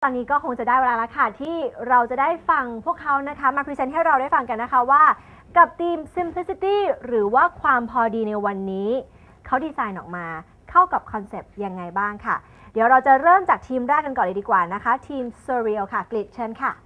อนนี้ก็คงจะได้เวลาแล้วค่ะที่เราจะได้ฟังพวกเขานะคะมาพรีเซนต์ให้เราได้ฟังกันนะคะว่ากับทีม Simplicity หรือว่าความพอดีในวันนี้เขาดีไซน์ออกมาเข้ากับคอนเซปต์ยังไงบ้างค่ะเดี๋ยวเราจะเริ่มจากทีมแรกกันก่อนเลยดีกว่านะคะทีม Surreal ค่ะกฤษเชิญค่ะ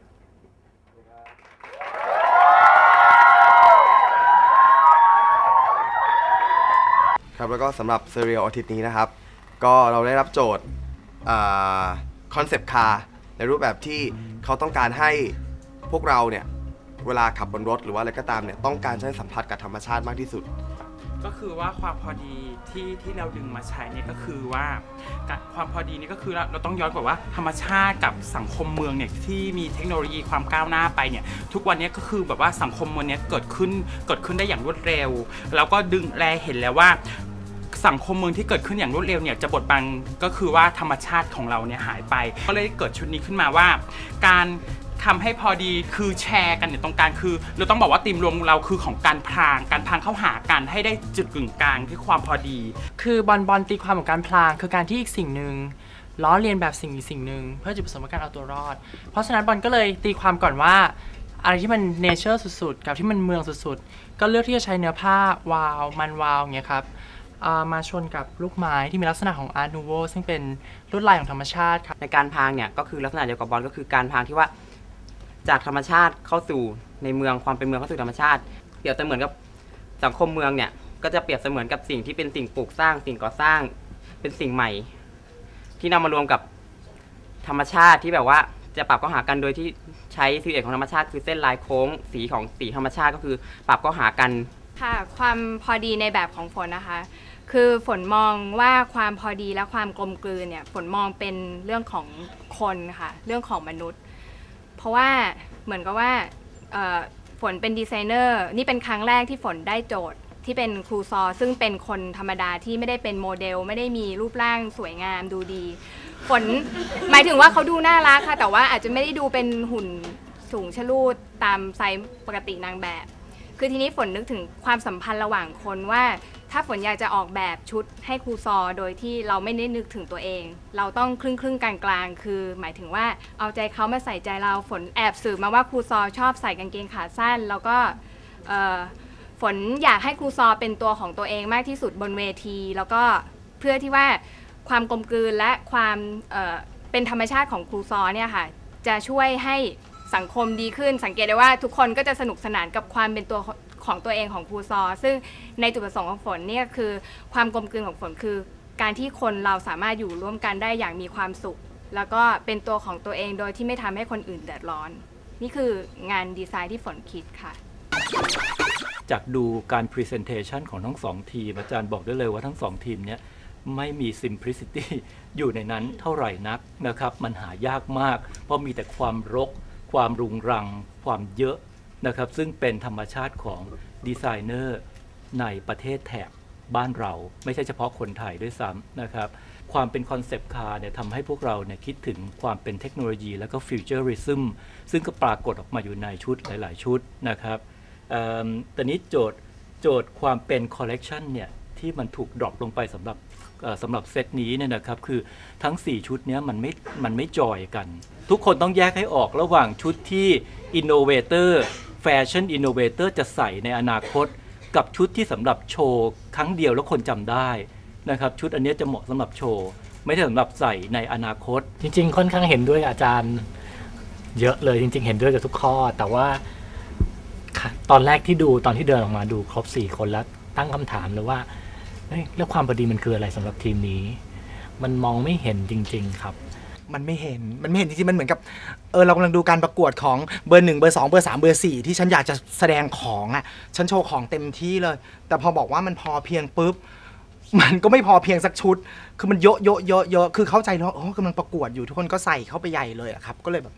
ครับแล้วก็สำหรับ Serial อาทิตย์นี้นะครับก็เราได้รับโจทย์คอนเซปต์คาร์ในรูปแบบที่เขาต้องการให้พวกเราเนี่ยเวลาขับบนรถหรือว่าอะไรก็ตามเนี่ยต้องการใช้สัมผัสกับธรรมชาติมากที่สุดก็คือว่าความพอดีที่เราดึงมาใช้เนี่ยก็คือว่าความพอดีนี่ก็คือเราต้องย้อนกว่าว่าธรรมชาติกับสังคมเมืองเนี่ยที่มีเทคโนโลยีความก้าวหน้าไปเนี่ยทุกวันนี้ก็คือแบบว่าสังคมเมืองนี้เกิดขึ้นได้อย่างรวดเร็วแล้วก็ดึงแลเห็นแล้วว่าสังคมเมืองที่เกิดขึ้นอย่างรวดเร็วเนี่ยจะบดบังก็คือว่าธรรมชาติของเราเนี่ยหายไปก็เลยเกิดชุดนี้ขึ้นมาว่าการทำให้พอดีคือแชร์กันเนี่ยตรงกลางคือเราต้องบอกว่าธีมรวมเราคือของการพรางเข้าหากันให้ได้จุดกึ่งกลางที่ความพอดีคือบอลตีความของการพรางคือการที่อีกสิ่งหนึ่งล้อเลียนแบบสิ่งหนึ่งเพื่อจุดประสงค์ในการเอาตัวรอดเพราะฉะนั้นบอลก็เลยตีความก่อนว่าอะไรที่มันเนเจอร์สุดๆกับที่มันเมืองสุดๆก็เลือกที่จะใช้เนื้อผ้าวาวอย่างเงี้ยครับมาชนกับลูกไม้ที่มีลักษณะของอาร์ตนูโวซึ่งเป็นลวดลายของธรรมชาติครับในการพรางเนี่ยก็คือลักษณะเดียวกับบอลก็คือการพรางที่ว่าจากธรรมชาติเข้าสู่ในเมืองความเป็นเมืองเข้าสู่ธรรมชาติเปรียบเสมือนกับสังคมเมืองเนี่ยก็จะเปรียบเสมือนกับสิ่งที่เป็นสิ่งปลูกสร้างสิ่งก่อสร้างเป็นสิ่งใหม่ที่นำมารวมกับธรรมชาติที่แบบว่าจะปรับเข้าหากันโดยที่ใช้สิลเอทของธรรมชาติคือเส้นลายโค้งสีของสีธรรมชาติก็คือปรับเข้าหากันค่ะความพอดีในแบบของฝนนะคะคือฝนมองว่าความพอดีและความกลมกลืนเนี่ยฝนมองเป็นเรื่องของคนค่ะเรื่องของมนุษย์เพราะว่าเหมือนกับว่าฝนเป็นดีไซเนอร์นี่เป็นครั้งแรกที่ฝนได้โจทย์ที่เป็นครูซอซึ่งเป็นคนธรรมดาที่ไม่ได้เป็นโมเดลไม่ได้มีรูปร่างสวยงามดูดีฝนหมายถึงว่าเขาดูน่ารักค่ะแต่ว่าอาจจะไม่ได้ดูเป็นหุ่นสูงชะลูดตามไซส์ปกตินางแบบคือทีนี้ฝนนึกถึงความสัมพันธ์ระหว่างคนว่าถ้าฝนอยากจะออกแบบชุดให้ครูซอโดยที่เราไม่ได้นึกถึงตัวเองเราต้องครึ่งกลางคือหมายถึงว่าเอาใจเขามาใส่ใจเราฝนแอบสืบมาว่าครูซอชอบใส่กางเกงขาสั้นแล้วก็ฝนอยากให้ครูซอเป็นตัวของตัวเองมากที่สุดบนเวทีแล้วก็เพื่อที่ว่าความกลมกลืนและความเป็นธรรมชาติของครูซอเนี่ยค่ะจะช่วยให้สังคมดีขึ้นสังเกตได้ว่าทุกคนก็จะสนุกสนานกับความเป็นตัวของตัวเองของครูซอซึ่งในจุดประสงค์ของฝนเนี่ยคือความกลมกลืนของฝนคือการที่คนเราสามารถอยู่ร่วมกันได้อย่างมีความสุขแล้วก็เป็นตัวของตัวเองโดยที่ไม่ทำให้คนอื่นเดือดร้อนนี่คืองานดีไซน์ที่ฝนคิดค่ะจากดูการ Presentation ของทั้งสองทีมอาจารย์บอกได้เลยว่าทั้งสองทีมเนี้ยไม่มี Simplicity อยู่ในนั้นเท่าไหร่นักนะครับมันหายากมากเพราะมีแต่ความรกความรุงรังความเยอะนะครับซึ่งเป็นธรรมชาติของดีไซเนอร์ในประเทศแถบบ้านเราไม่ใช่เฉพาะคนไทยด้วยซ้ำนะครับความเป็นคอนเซปต์คาร์เนี่ยทำให้พวกเราเนี่ยคิดถึงความเป็นเทคโนโลยีแล้วก็ฟิวเจอริซึมซึ่งก็ปรากฏออกมาอยู่ในชุดหลายๆชุดนะครับแต่นี้โจทย์ความเป็นคอลเลกชันเนี่ยที่มันถูกดรอปลงไปสำหรับเซตนี้เนี่ยนะครับคือทั้ง4ชุดนี้มันไม่จอยกันทุกคนต้องแยกให้ออกระหว่างชุดที่ Innovatorแฟชั่น Innovator จะใส่ในอนาคตกับชุดที่สำหรับโชว์ครั้งเดียวแล้วคนจำได้นะครับชุดอันนี้จะเหมาะสำหรับโชว์ไม่ใช่สำหรับใส่ในอนาคตจริงๆค่อนข้างเห็นด้วยอาจารย์เยอะเลยจริงๆเห็นด้วยกับทุกข้อแต่ว่าตอนแรกที่ดูตอนที่เดินออกมาดูครบ4คนแล้วตั้งคำถามเลยว่าแล้วความพอดีมันคืออะไรสำหรับทีมนี้มันมองไม่เห็นจริงๆครับมันไม่เห็นจริงๆมันเหมือนกับเรากำลังดูการประกวดของเบอร์1เบอร์2เบอร์3เบอร์4ที่ฉันอยากจะแสดงของอ่ะฉันโชว์ของเต็มที่เลยแต่พอบอกว่ามันพอเพียงปุ๊บมันก็ไม่พอเพียงสักชุดคือมันเยอะคือเข้าใจแล้วกำลังประกวดอยู่ทุกคนก็ใส่เข้าไปใหญ่เลยครับก็เลยแบบ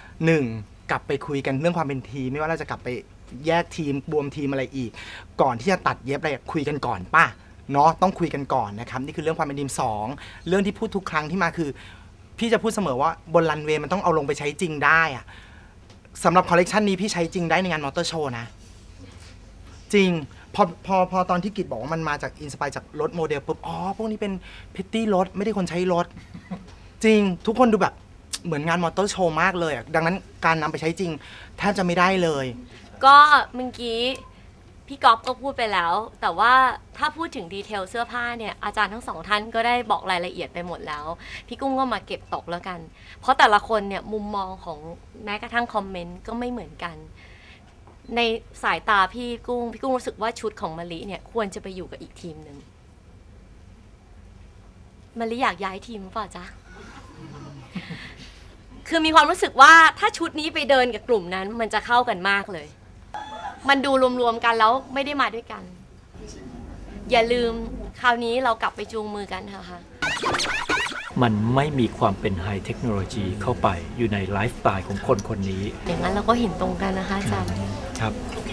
1กลับไปคุยกันเรื่องความเป็นทีมไม่ว่าเราจะกลับไปแยกทีมบวมทีมอะไรอีกก่อนที่จะตัดเย็บอะไรคุยกันก่อนป่ะเนาะต้องคุยกันก่อนนะครับนี่คือเรื่องความเป็นทีม2เรื่องที่พูดทุกครั้งที่มาคือพี่จะพูดเสมอว่าบนรันเวย์มันต้องเอาลงไปใช้จริงได้อะสำหรับคอลเลกชันนี้พี่ใช้จริงได้ในงานมอเตอร์โชว์นะจริงพอตอนที่กิจบอกว่ามันมาจากอินสไปร์จากรถโมเดลปุ๊บพวกนี้เป็นพิตตี้รถไม่ได้คนใช้รถจริงทุกคนดูแบบเหมือนงานมอเตอร์โชว์มากเลยดังนั้นการนำไปใช้จริงแทบจะไม่ได้เลยก็เมื่อกี้พี่ก๊อฟก็พูดไปแล้วแต่ว่าถ้าพูดถึงดีเทลเสื้อผ้าเนี่ยอาจารย์ทั้งสองท่านก็ได้บอกรายละเอียดไปหมดแล้วพี่กุ้งก็มาเก็บตกแล้วกันเพราะแต่ละคนเนี่ยมุมมองของแม้กระทั่งคอมเมนต์ก็ไม่เหมือนกันในสายตาพี่กุ้งรู้สึกว่าชุดของมะลิเนี่ยควรจะไปอยู่กับอีกทีมหนึ่งมะลิอยากย้ายทีมหรือเปล่าจ๊ะ คือมีความรู้สึกว่าถ้าชุดนี้ไปเดินกับกลุ่มนั้นมันจะเข้ากันมากเลยมันดูรวมๆกันแล้วไม่ได้มาด้วยกัน อย่าลืมคราวนี้เรากลับไปจูงมือกันเถอะค่ะมันไม่มีความเป็นไฮเทคโนโลยีเข้าไปอยู่ในไลฟ์สไตล์ของคนคนนี้อย่างนั้นเราก็เห็นตรงกันนะคะอาจารย์ครับโอเค